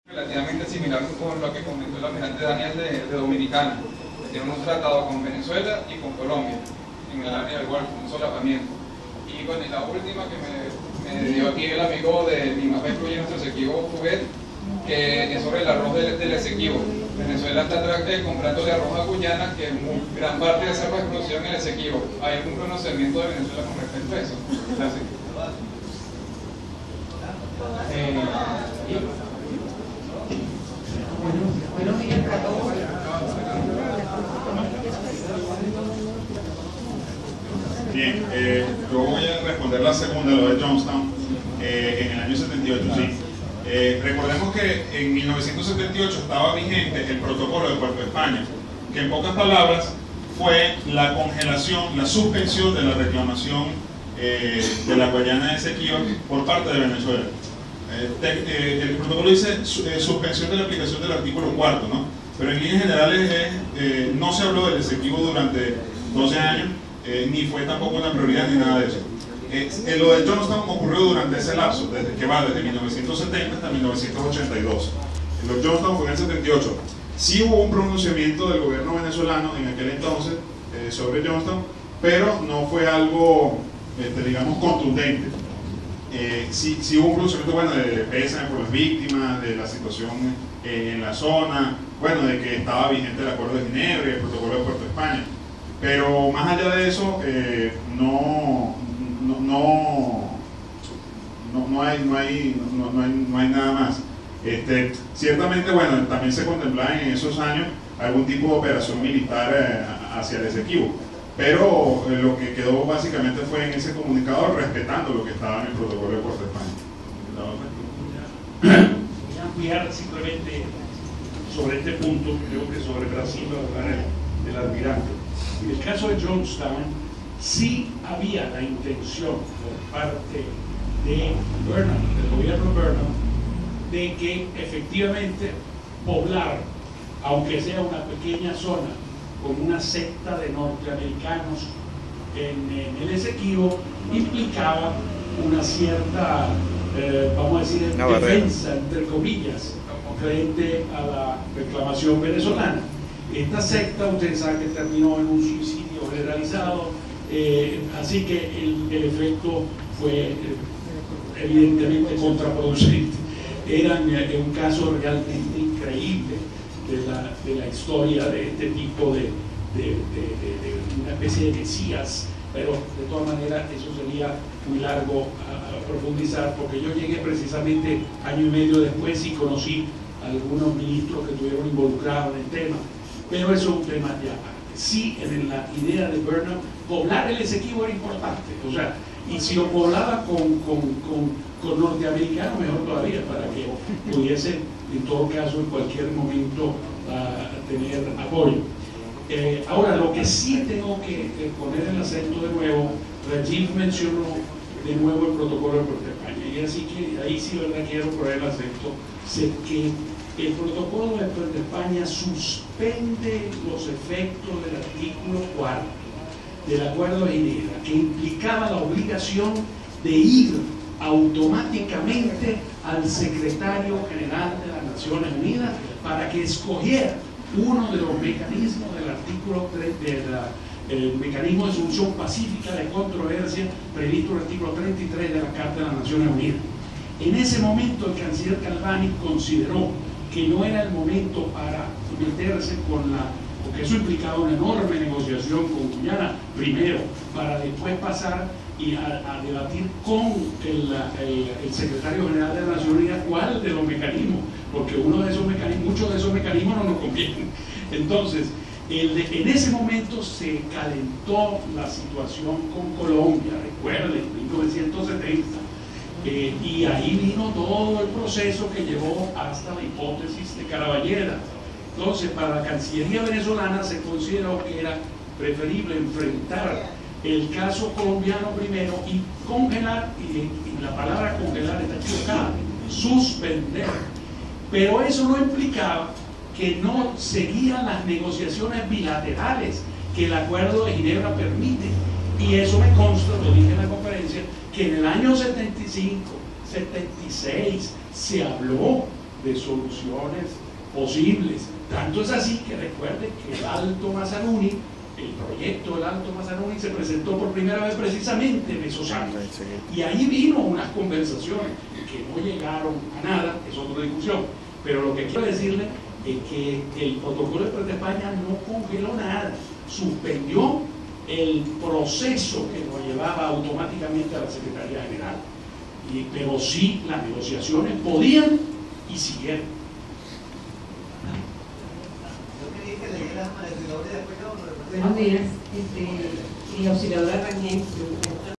Relativamente similar con lo que comentó el almirante Daniel de Dominicana, que tiene un tratado con Venezuela y con Colombia en el área del Golfo, un solapamiento. Y bueno, y la última que me dio aquí el amigo de Lima Petro y nuestro Esequibo Fuguet, que es sobre el arroz del Esequibo. Venezuela está comprando de arroz a Guyana, que gran parte de esa arroz es producido en el Esequibo. ¿Hay algún conocimiento de Venezuela con respecto a eso? Gracias. Buenos días a todos. Bien, yo voy a responder la segunda, lo de Johnstown, en el año 78, sí. Recordemos que en 1978 estaba vigente el protocolo de Puerto España, que en pocas palabras fue la congelación, la suspensión de la reclamación de la Guayana de Esequibo por parte de Venezuela. El protocolo dice suspensión de la aplicación del artículo 4, ¿no? Pero en líneas generales no se habló del Esequibo durante 12 años, ni fue tampoco una prioridad ni nada de eso. Lo de Johnstown ocurrió durante ese lapso, desde 1970 hasta 1982. Lo de Johnstown fue en el 78. Sí hubo un pronunciamiento del gobierno venezolano en aquel entonces sobre Johnstown, pero no fue algo, digamos, contundente. Sí hubo un pronunciamiento, bueno, de pésame por las víctimas, de la situación en la zona, bueno, de que estaba vigente el Acuerdo de Ginebra y el Protocolo de Puerto España. Pero más allá de eso, no hay nada más. Ciertamente, bueno, también se contemplaba en esos años algún tipo de operación militar hacia el Esequibo, pero lo que quedó básicamente fue en ese comunicado respetando lo que estaba en el protocolo de Puerto España. Voy a ampliar simplemente sobre este punto, creo que sobre Brasil va a hablar el almirante. En el caso de Johnstown, sí había la intención por parte de Burnham, del gobierno Burnham, de que efectivamente poblar, aunque sea una pequeña zona, con una secta de norteamericanos en el Esequibo, implicaba una cierta, vamos a decir, defensa, entre comillas, frente a la reclamación venezolana. Esta secta, ustedes saben que terminó en un suicidio generalizado, así que el efecto fue evidentemente contraproducente. Era un caso realmente increíble de la historia de este tipo de una especie de mesías, pero de todas maneras eso sería muy largo a profundizar, porque yo llegué precisamente año y medio después y conocí a algunos ministros que estuvieron involucrados en el tema, pero eso es un tema ya aparte. Sí, en la idea de Burnham, poblar el Esequibo era importante, o sea, y si lo poblaba con norteamericanos, mejor todavía, para que pudiese, en todo caso, en cualquier momento, tener apoyo. Ahora, lo que sí tengo que poner el acento de nuevo, Rajiv mencionó de nuevo el protocolo de Puerto España, y así que ahí sí, verdad, quiero poner el acento, sé que el protocolo de Puerto España suspende los efectos del artículo 4 del Acuerdo de Ginebra, que implicaba la obligación de ir automáticamente al secretario general de las Naciones Unidas para que escogiera uno de los mecanismos del artículo 3 del mecanismo de solución pacífica de controversia previsto en el artículo 33 de la Carta de las Naciones Unidas. En ese momento el canciller Calvani consideró que no era el momento para meterse porque eso implicaba una enorme negociación con Guyana primero, para después pasar y a debatir con el secretario general de las Naciones Unidas cuál de los mecanismos, porque muchos de esos mecanismos no nos convienen. Entonces, en ese momento se calentó la situación con Colombia, recuerden, 1970, y ahí vino todo el proceso que llevó hasta la hipótesis de Caraballeda. Entonces, para la Cancillería venezolana se consideró que era preferible enfrentar el caso colombiano primero y congelar, y la palabra congelar está equivocada, suspender. Pero eso no implicaba que no seguían las negociaciones bilaterales que el Acuerdo de Ginebra permite. Y eso me consta, lo dije en la conferencia, que en el año 75, 76 se habló de soluciones posibles. Tanto es así que recuerden que el Alto Mazaruni, el proyecto del Alto Mazaruni se presentó por primera vez precisamente en esos años. Y ahí vino unas conversaciones que no llegaron a nada, es otra discusión. Pero lo que quiero decirle es que el protocolo de Puerto de España no congeló nada, suspendió el proceso que nos llevaba automáticamente a la Secretaría General. Pero sí, las negociaciones podían y siguieron. Buenos días, auxiliadora Rangel.